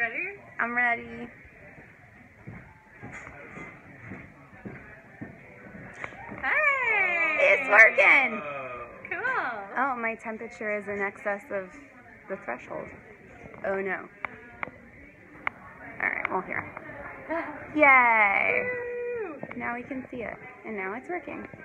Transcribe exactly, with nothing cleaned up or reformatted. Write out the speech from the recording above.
ready? I'm ready. Hey! It's working! Cool. Oh, my temperature is in excess of the threshold. Oh no. Alright, well here. Yay! Now we can see it. And now it's working.